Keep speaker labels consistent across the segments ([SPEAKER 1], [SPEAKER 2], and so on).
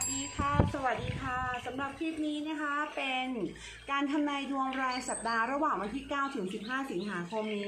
[SPEAKER 1] ดีค่ะสวัสดีค่ะสำหรับคลิปนี้นะคะเป็นการทำนายดวงรายสัปดาห์ระหว่างวันที่9ถึง15สิงหาคมนี้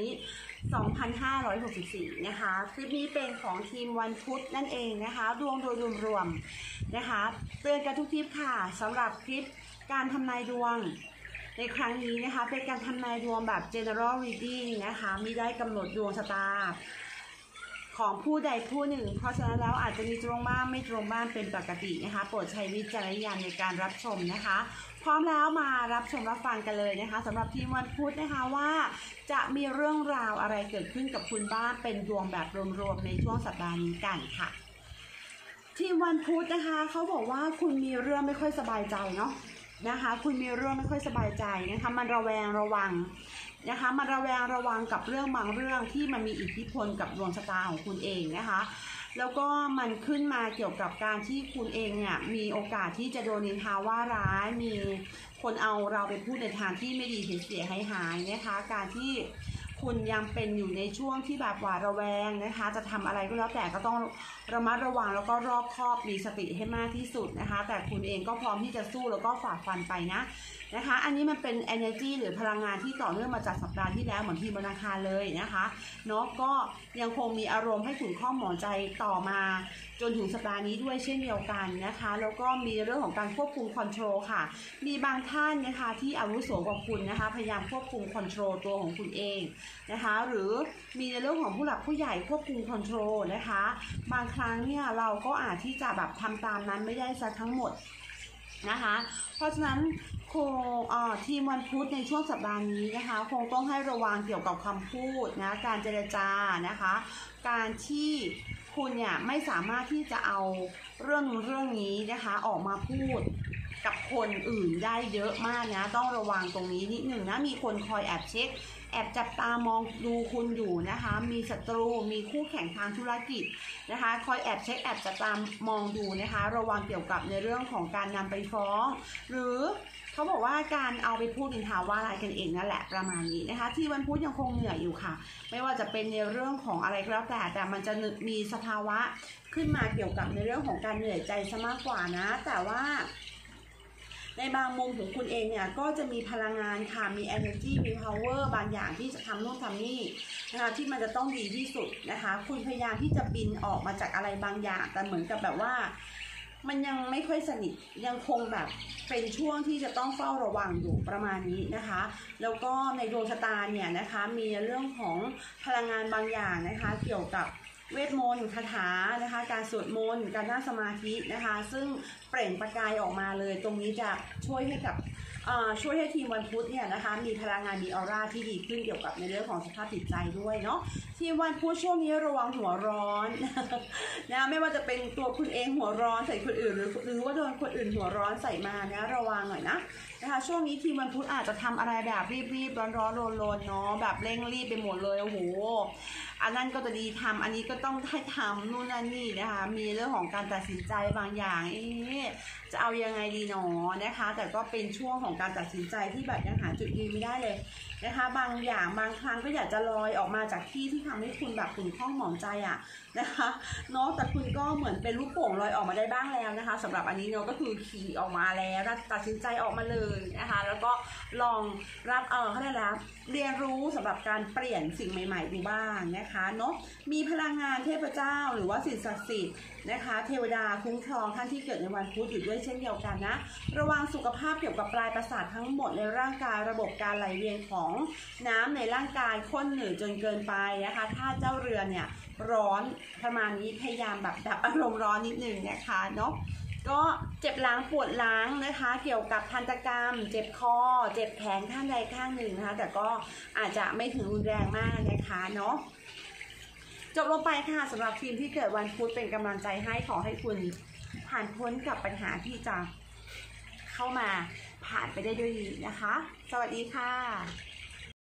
[SPEAKER 1] 2564นะคะคลิปนี้เป็นของทีมวันพุธนั่นเองนะคะดวงโดยรวมๆนะคะเตือนกันทุกคลิปค่ะสำหรับคลิปการทำนายดวงในครั้งนี้นะคะเป็นการทำนายดวงแบบ general reading นะคะไม่ได้กำหนดดวงชะตาของผู้ใดผู้หนึ่งเพราะฉะนั้นแล้วอาจจะมีตรงบ้างไม่ตรงบ้างเป็นปกตินะคะโปรดใช้วิจารณญาณในการรับชมนะคะพร้อมแล้วมารับชมรับฟังกันเลยนะคะสำหรับทีมวันพุธนะคะว่าจะมีเรื่องราวอะไรเกิดขึ้นกับคุณบ้างเป็นดวงแบบรวมๆในช่วงสัปดาห์นี้กันค่ะทีมวันพุธนะคะเขาบอกว่าคุณมีเรื่องไม่ค่อยสบายใจเนาะนะคะคุณมีเรื่องไม่ค่อยสบายใจนะคะมันระแวงระวังนะคะมันระแวงระวังกับเรื่องบางเรื่องที่มันมีอิทธิพลกับดวงชะตาของคุณเองนะคะแล้วก็มันขึ้นมาเกี่ยวกับการที่คุณเองเนี่ยมีโอกาสที่จะโดนนินทาว่าร้ายมีคนเอาเราไปพูดในทางที่ไม่ดีเสียหายนะคะการที่คุณยังเป็นอยู่ในช่วงที่แบบหวาดระแวงนะคะจะทำอะไรก็แล้วแต่ก็ต้องระมัดระวังแล้วก็รอบคอบมีสติให้มากที่สุดนะคะแต่คุณเองก็พร้อมที่จะสู้แล้วก็ฝ่าฟันไปนะคะอันนี้มันเป็น energy หรือพลังงานที่ต่อเนื่องมาจากสัปดาห์ที่แล้วเหมือนที่วันอังคารเลยนะคะเนาะก็ยังคงมีอารมณ์ให้ขุ่นข้องหมองใจต่อมาจนถึงสัปดาห์นี้ด้วยเช่นเดียวกันนะคะแล้วก็มีเรื่องของการควบคุมคอนโทรลค่ะมีบางท่านนะคะที่อาวุโสกว่าคุณนะคะพยายามควบคุมคอนโทรลตัวของคุณเองนะคะหรือมีในเรื่องของผู้หลักผู้ใหญ่ควบคุมคอนโทรลนะคะบางครั้งเนี่ยเราก็อาจที่จะแบบทำตามนั้นไม่ได้ซะทั้งหมดนะคะเพราะฉะนั้นทีมวันพุธในช่วงสัปดาห์นี้นะคะคงต้องให้ระวังเกี่ยวกับคำพูดนะการเจรจานะคะการที่คุณเนี่ยไม่สามารถที่จะเอาเรื่องนี้นะคะออกมาพูดกับคนอื่นได้เยอะมากนะต้องระวังตรงนี้นิดหนึ่งนะมีคนคอยแอบเช็คแอบจับตามองดูคุณอยู่นะคะมีศัตรูมีคู่แข่งทางธุรกิจนะคะคอยแอบเช็คแอบจับตามองดูนะคะระวังเกี่ยวกับในเรื่องของการนำไปฟ้องหรือเขาบอกว่าการเอาไปพูดนินทาว่าร้ายกันเองนั่นแหละประมาณนี้นะคะที่วันพุธยังคงเหนื่อยอยู่ค่ะไม่ว่าจะเป็นในเรื่องของอะไรก็แล้วแต่มันจะมีสภาวะขึ้นมาเกี่ยวกับในเรื่องของการเหนื่อยใจซะมากกว่านะแต่ว่าในบางมุมของคุณเองเนี่ยก็จะมีพลังงานค่ะมี energy มี power บางอย่างที่จะทำนู่นทำนี่นะคะที่มันจะต้องดีที่สุดนะคะคุณพยายามที่จะบินออกมาจากอะไรบางอย่างแต่เหมือนกับแบบว่ามันยังไม่ค่อยสนิทยังคงแบบเป็นช่วงที่จะต้องเฝ้าระวังอยู่ประมาณนี้นะคะแล้วก็ในดวงชะตาเนี่ยนะคะมีเรื่องของพลังงานบางอย่างนะคะเกี่ยวกับเวทมนต์คาถานะคะการสวดมนต์การนั่งสมาธินะคะซึ่งเปล่งประกายออกมาเลยตรงนี้จะช่วยให้ทีมวันพุธเนี่ยนะคะมีพลังงานมีออร่าที่ดีขึ้นเกี่ยวกับในเรื่องของสภาพจิตใจด้วยเนาะทีมวันพุธช่วงนี้ระวังหัวร้อนนะไม่ว่าจะเป็นตัวคุณเองหัวร้อนใส่คนอื่นหรือว่าโดนคนอื่นหัวร้อนใส่มานะระวังหน่อยนะคะช่วงนี้ทีมวันพุธอาจจะทำอะไรแบบรีบร้อนโลนเนาะแบบเร่งรีบไปหมดเลยโอ้โหอันนั้นก็จะดีทำอันนี้ก็ต้องให้ทำนู่นนั่นนี่นะคะมีเรื่องของการตัดสินใจบางอย่างจะเอายังไงดีเนาะนะคะแต่ก็เป็นช่วงของการตัดสินใจที่แบบยังหาจุดยืนไม่ได้เลยนะคะบางอย่างบางครั้งก็อยากจะลอยออกมาจากที่ทำให้คุณแบบขุ่นข้องหมองใจนะคะเนาะแต่คุณก็เหมือนเป็นลูกโป่งลอยออกมาได้บ้างแล้วนะคะสำหรับอันนี้เนาะก็คือขี่ออกมาแล้วตัดสินใจออกมาเลยนะคะแล้วก็ลองรับเขาเรียกแล้วเรียนรู้สำหรับการเปลี่ยนสิ่งใหม่ๆดูบ้างนะคะเนาะมีพลังงานเทพเจ้าหรือว่าสิ่งศักดิ์สิทธิ์นะคะเทวดาคุ้มครองท่านที่เกิดในวันพุธอยู่ด้วยเช่นเดียวกันนะระวังสุขภาพเกี่ยวกับปลายประสาททั้งหมดในร่างกายระบบการไหลเวียนของน้ำในร่างกายข้นหนืดจนเกินไปนะคะถ้าเจ้าเรือนเนี่ยร้อนประมาณนี้พยายามแบบดับอารมณ์ร้อนนิดนึงนะคะเนาะก็เจ็บหลังปวดหลังนะคะเกี่ยวกับทันตกรรมเจ็บคอเจ็บแขนข้างใดข้างหนึ่งนะคะแต่ก็อาจจะไม่ถึงรุนแรงมากนะคะเนาะจบลงไปค่ะสำหรับทีมที่เกิดวันพุธเป็นกำลังใจให้ขอให้คุณผ่านพ้นกับปัญหาที่จะเข้ามาผ่านไปได้ด้วยดีนะคะสวัสดีค่ะ